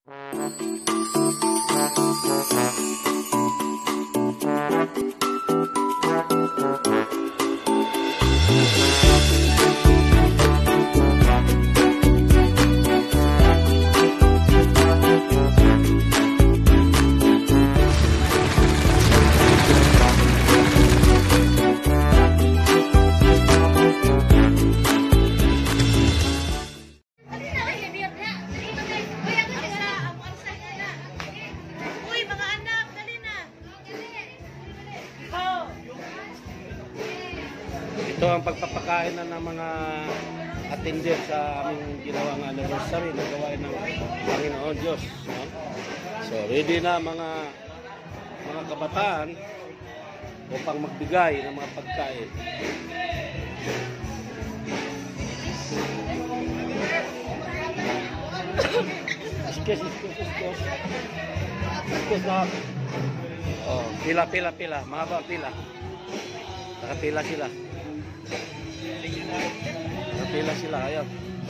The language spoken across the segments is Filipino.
Ito ang pagpapakain na ng mga attendant sa aming ginawang anniversary na gawain ng Panginoon Diyos. No? So, ready na mga kabataan upang magbigay ng mga pagkain. Excuse na. Oh, pila. Mahaba pila. Nakapila sila. Nakapila sila, ayaw.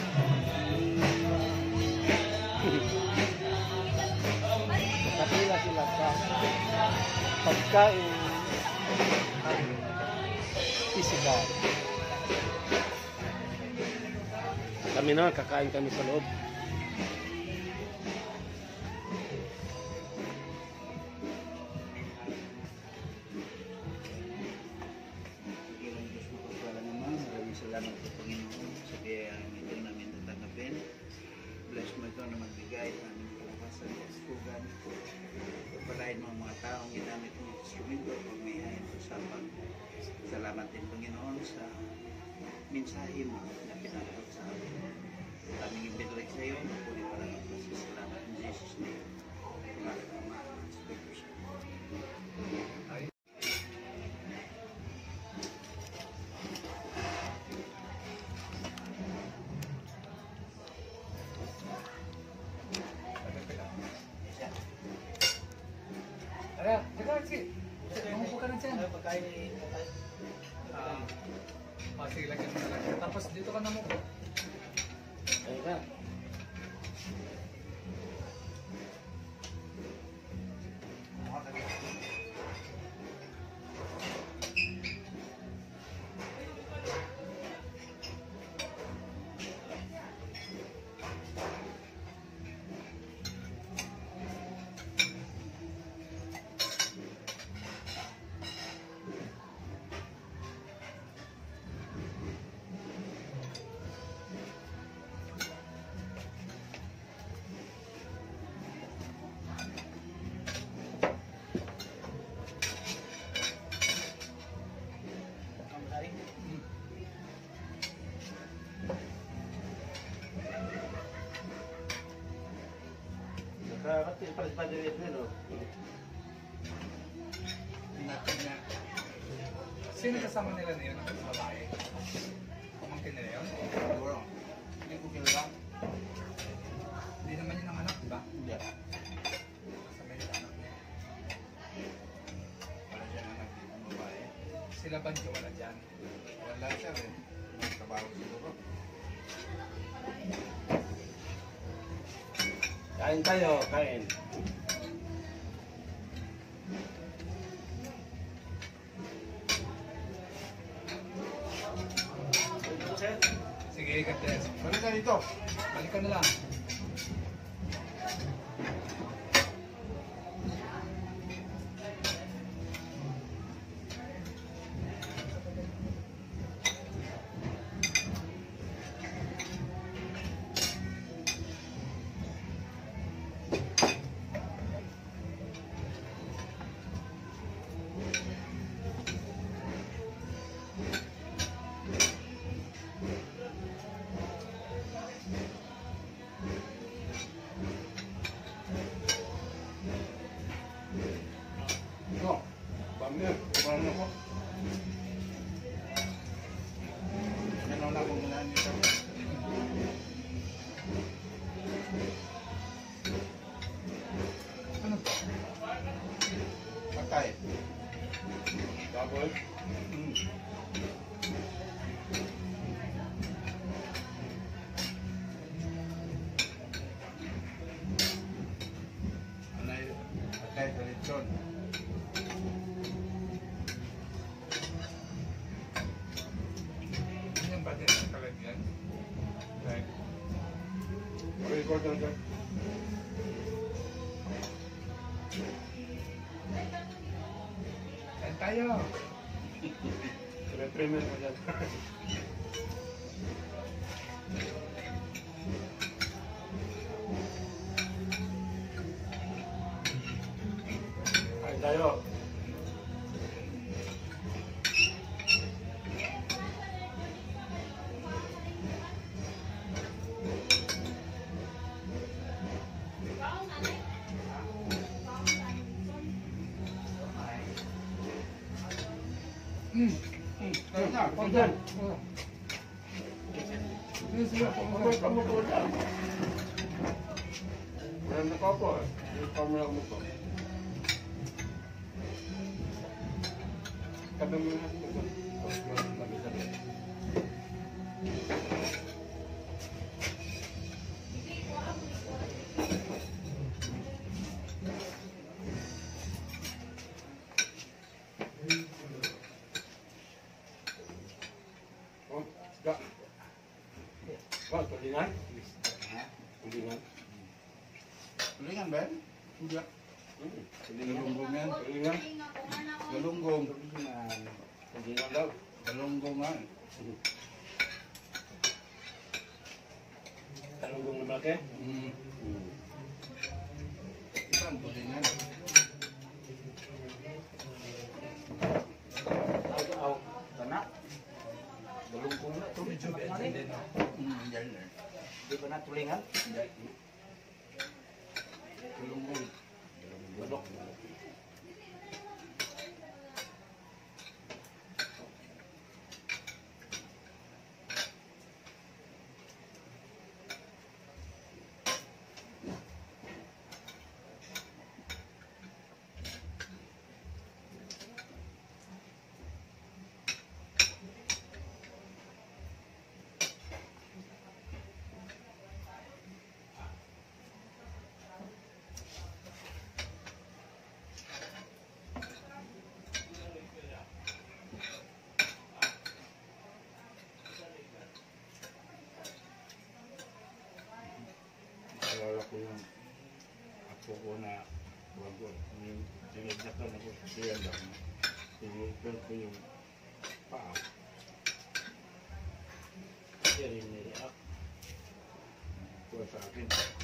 Nakapila sila sa pagkain physical. Kami naman, kakain kami sa loob. Salamat sa Panginoon sa biyayang ito namin tatanggapin. Bless mo ito na magbigay ng aming kalakasan at kastugan. Pagpalain mo ang mga taong ginamit mo instrumento pag may hain usapan. Salamat din Panginoon sa mensahe mo na pinatawag sa amin. Aming ibigay sa iyo, puli pa lang ang pasasalamat in Jesus' name. Salamat ang mga speakers. Sige, lagyan mo na lang. Tapos dito ka na mo po. Ayun ka. Sino kasama nila na yun? Ang babae? Pamangkin nila yun? Siguro. Hindi ko kilala. Hindi naman yun ang anak, diba? Hindi. Kasama yung anak niya. Wala siya anak ng babae. Sila ba niyo wala dyan? Wala siya eh. Trabaho siguro. Kain tayo, kain. Sige, Gates. Balik ka dito. Balik ka na lang. Ito. Bamir. Kumain ako. Yan ang nakong ginaan nito. Ano to? Patay. Baboy. record lang sir. Kain tayo. Premium mo dyan. Kain tayo. Kain na, pagdan. Sige, sige, kamu po lang. Wala na ka po. Yung camera mo po. Kami mo na. Oh, dah. Wah, tulingan? Tulingan. Tulingan ba? Sudah. Galunggong yan. Tulingan? Galunggong. Tulingan daw. Galunggong nga. Talunggong na malaki? Ikan tulingan. Aw, tanak. Galunggong na ito. Yan na. Di ba na tulingan? Galunggong. Manok. Alala ko yung ako ko na bago. Yung sinagdakan ako sa siyanda. Sinagdakan ko yung paa. Kaya rin niliak. Kuha sa akin.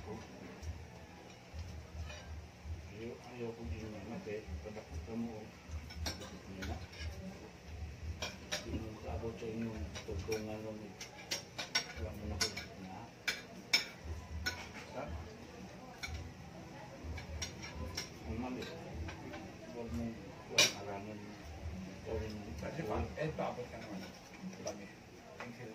Ayaw kong inamate. Padakita mo. Hindi na. Hindi mo makaabot sa inyong tugtungan mo. Wala mo na ko na. Ang mali. Huwag mong huwag aranan. Gawin mo. Kasi pa, paabot ka naman. Kami. Thank you.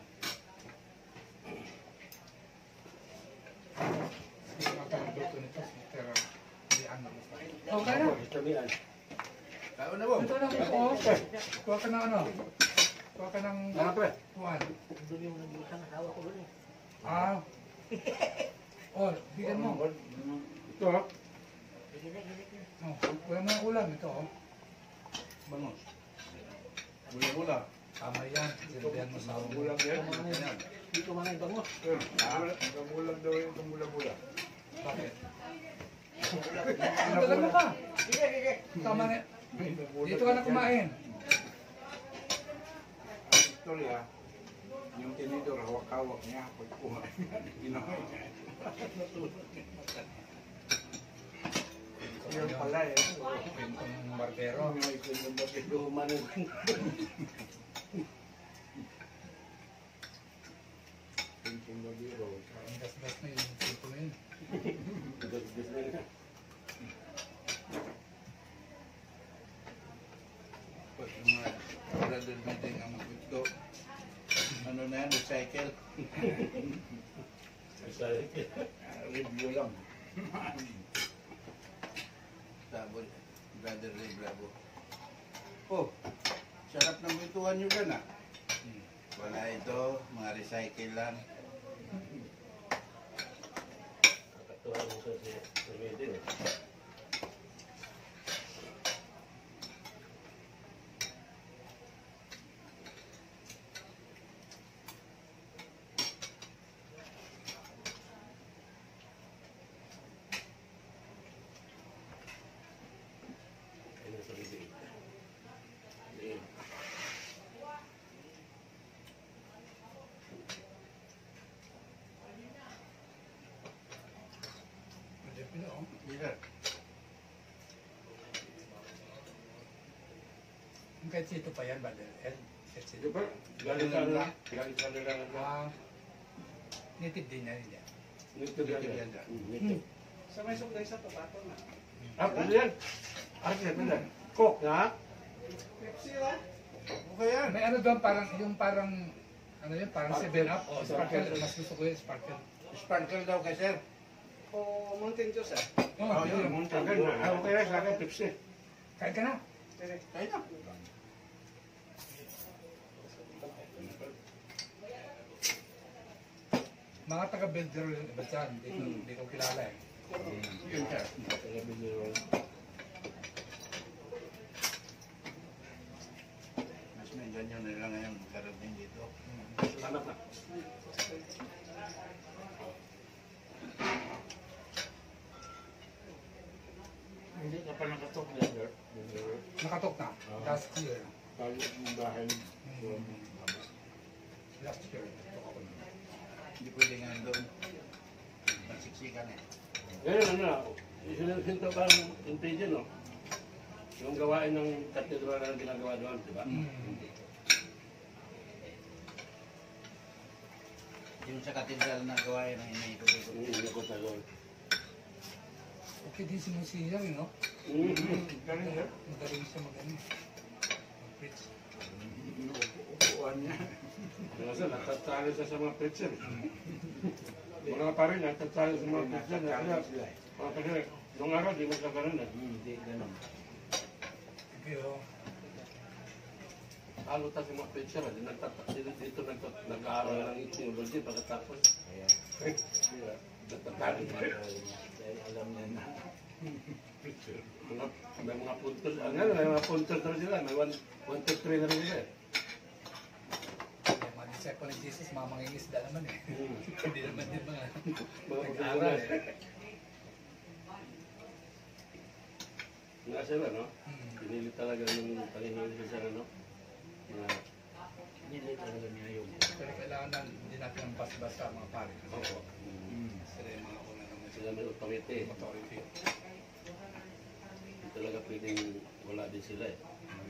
Hindi makakaluto nito. Pero hindi ano. Okay na. Sabihan. Tao na mo. Ito lang po. Kuha ka ng ano? Kuha ka ng Ano pre? kuhan. Doon yung nag-iisang asawa ko doon eh. Ah. Oh, bigyan mo. Ito ha? Oh, kuha mo ng ulam. Ito oh. Bangos. Gula-gula. Tama yan. Silbihan mo sa ulam. Bulang yan. Ayan. Hindi ko man ay bangos. Bulang daw yung kamula-bula. Bakit? Tagal mo ka. Sige, sige. Tama na. Dito ka na kumain. Ang istorya, yung tinidor, hawak-hawak niya pag kumain niya. Ginawa niya. Yun pala eh. Kwentong barbero. May kanyang bakit. Luma na. Kanyang babiro. Ang gas-gas na yun. Ito na yun. Gas na nga. Pag yung mga brother meeting ang ito, ano na yan, recycle. Review lang. Sabon, brother Ray Bravo. Oh, sarap ng bituan nyo gan ah. Wala ito, mga recycle lang. Kakatuwa mo sa Sweden eh. Yun o. Yes, sir. Yung kahit sito pa yan, Brother Ed. Kahit Di sito ba? Galing sa nila. Galing sa nila. Ah, native din yan. Hindi. Native yan. Native. Sa may suklay sa papato na. Ah, pwede yan. Ah, pwede. Coke, ha? Pepsi ba? Okay yan. May ano doon, parang, yung parang, ano yun, parang 7-Up. Oh, Sparkle. sparkle. Mas gusto ko yung Sparkle. Sparkle daw kay sir. O Mountain Dew sir. Oh, yun. Sa akin, okay na sa akin, Pepsi. Kain ka na. Kaya na. Mga taga-builder yung iba dyan. Hindi ko kilala eh. Yun sir. Mas may ganyan nila ngayon magkarating dito. Salamat na. Hindi ka pa nakatok na, sir. Nakatok na. Last year. Tayo yung bahay. Last year. Nakatok ako na. Hindi pwede nga doon. Pasiksikan eh. Ngayon, ano na, isinto ba yung page, no? Yung gawain ng katedral na ginagawa doon, di ba? Yung sa katedral na gawain ng iniikot-ikot. Hindi ko sa doon. Okay din si Monsignor, no? Galing, sir. Magaling siya magaling. Mag-preach. Upuan niya. Kasi natatsali siya sa mga preacher. Mga pare, natatsali sa mga preacher. Kasi, nung araw, di mo siya ganun eh. Hindi, ganun. Pero, Talo ta sa mga preacher. Dito nag-aaral ng theology pagkatapos. Natatali pa rin. Dahil alam niya na. May mga puntos. May mga puntos na rin sila. May 1, 2, 3 na rin sila eh. yung mga disciple ni Jesus, mga mangingisda naman eh. Hindi naman din mga Mga nag-aaral professional. eh. Nga sila, no? Pinili talaga ng Panginoon sa no? Na, Hindi talaga niya yung. Pero kailangan na hindi natin ang basta-basta mga pare. opo. Sila yung mga una naman Sila may authority. authority. Hindi talaga pwedeng wala din sila eh.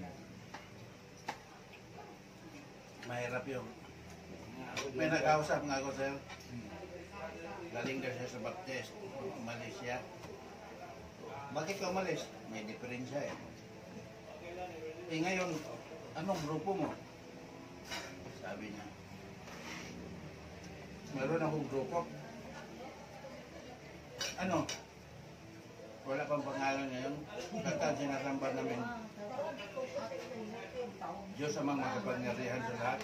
Mahirap yung. May nakausap nga ako sir. Galing daw siya sa Baptist, Malaysia. Bakit ka umalis? May diferensya eh. Eh ngayon, anong grupo mo? Sabi niya. Meron akong grupo. Ano? Wala pang pangalan ngayon. Kanta sinasamba namin. Diyos amang makapangyarihan sa lahat.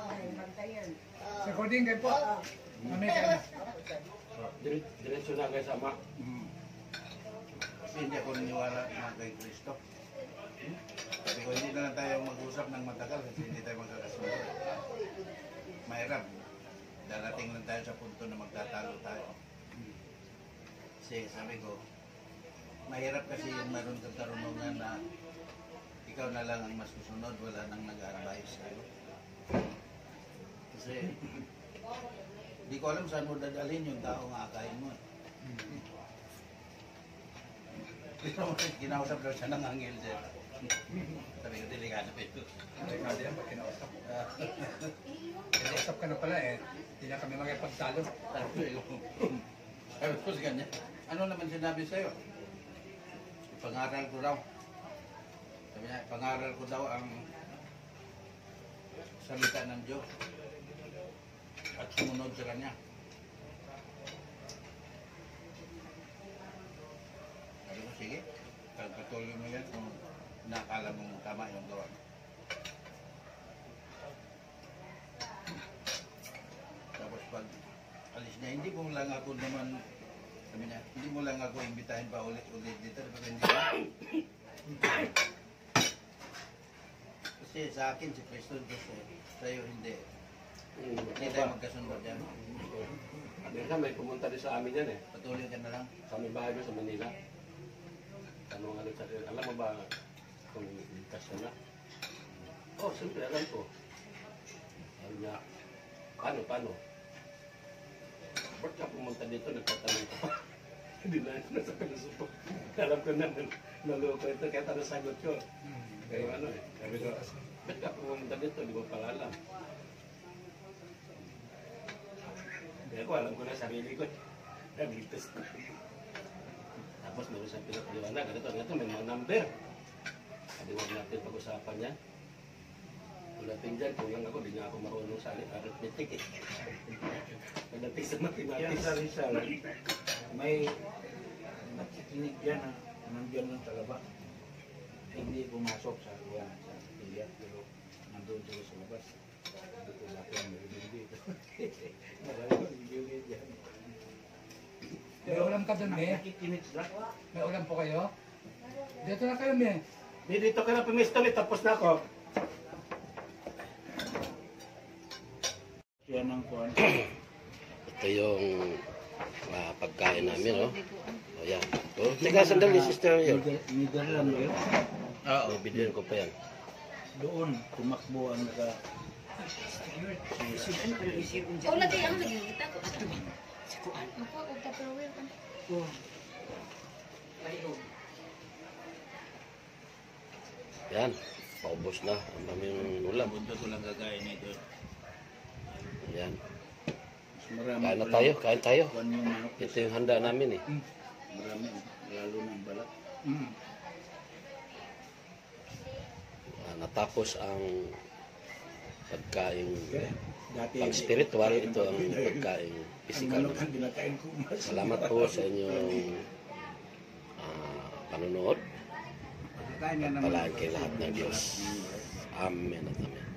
Sa Cording kayo po. Kami kayo na. Diretso na kayo sama. Kasi hindi ako naniwala na kay Kristo. Sabi ko, hindi na lang tayo mag-usap ng matagal kasi hindi tayo magkakasunod. Mahirap. Darating lang tayo sa punto na magtatalo tayo. Kasi sabi ko, mahirap kasi yung meron kang karunungan na ikaw na lang ang mas susunod, wala nang nag-advise sa'yo. Kasi, di ko alam saan mo dadalhin yung taong aakain mo. Pero kinausap daw siya ng anghel siya. Sabi ko, delikado pa ito. Hindi ka din pag kinausap. Kinausap ka na pala eh. Hindi na kami magpagtalo. Sabi ko sa kanya, ano naman sinabi sa'yo? Pangaral ko daw. Sabi niya, pangaral ko daw ang salita ng Diyos at sumunod sa kanya. Sabi ko, sige, pagpatuloy mo yan kung nakala mong tama yung gawa mo. Tapos pag alis niya, hindi mo lang ako naman, sabi niya, hindi mo lang ako imbitahin pa ulit dito. Pero hindi ba? Kasi sa akin si Kristo Diyos eh. Sa'yo hindi. Hindi tayo magkasundo dyan. Minsan may pumunta din sa amin yan eh. Patuloy ka na lang. Sa aming bahay doon sa Manila. Tanong ano sa alam mo ba kung ligtas ka na? Oh, siyempre alam ko. Sabi niya, paano? Ba't ka pumunta dito, nagtatanong ka pa? Hindi na sa pinusupo. Alam ko na naloko ito kaya nasagot ko. Kaya ano eh, sabi ko, ba't ka pumunta dito, di mo pala alam. Hindi ako, alam ko na sarili ko. Nagligtas ko. Tapos meron siyang pinapaliwanag, ganito, may mga number. Sabi huwag natin pag-usapan yan. Pagdating dyan, kung lang ako, di nga ako marunong sa arithmetic eh. Pagdating sa Yan mathematics. sa Rizal, may nakikinig dyan na nandiyan lang sa labas. Hindi pumasok sa luwan, sa pilya, pero nandun sila sa labas. Dito sa akin, may dito. Marami ko nagigilid dyan. May ulam ka dun, me? Nakikinig sila. May ulam po kayo? Dito na kayo, me. Dito ka na pumisto ulit, tapos na ako. Yan ang kuhan. Ito yung pagkain namin, oh. O yan. Oh, teka, sandali, Sister Mayor. Netherlands yun. Oo, bidyan ko pa yan. Doon, tumakbo ang naka... Wala tayo ang nagigita ko. Si Kuan. Ako, o Tupperware ka. Yan, paubos na ang aming ulam. Punta ko lang kakain nito. Yan. Mas marami Kain na pa tayo, lang. kain tayo. Kuhan yung manok. Ito yung handa namin eh. Marami, lalo ng balat. Natapos ang pagkain Dati, pang spiritual, ito ang pagkain ang physical manok ang naman. kinakain ko mas. Salamat po sa inyong panonood. Kain nga naman. Palain kay lahat ng Diyos. Amen at amen.